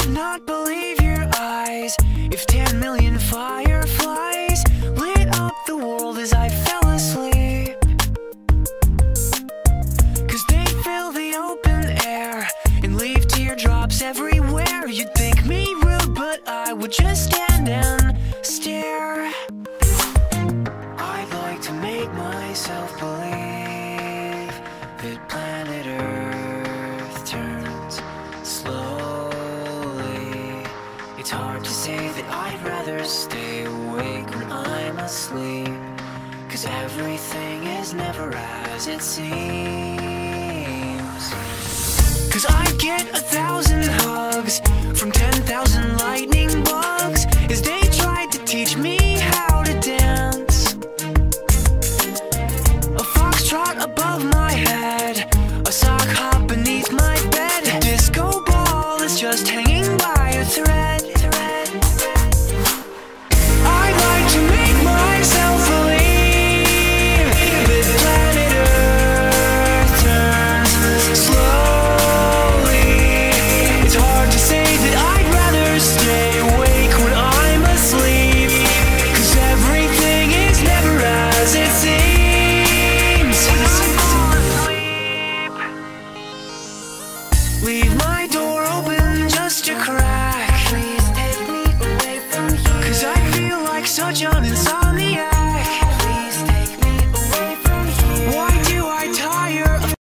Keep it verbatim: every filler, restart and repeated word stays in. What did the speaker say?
would not believe your eyes if ten million fireflies lit up the world as I fell asleep. Cause they'd fill the open air and leave teardrops everywhere. You'd think me rude, but I would just stand and stare. I'd like to make myself believe that planet Earth turns slowly. It's hard to say that I'd rather stay awake when I'm asleep, cause everything is never as it seems. Cause I get a thousand hugs from ten thousand lightning bugs as they tried to teach me how to dance. A foxtrot above my head, a sock hop beneath my bed, a disco ball is just hanging by a thread. I'd like to make myself believe that planet Earth turns slowly. It's hard to say that I'd rather stay awake when I'm asleep, cause everything is never as it seems. Leave my door open just a crack, please take me away from here, cause I feel like such a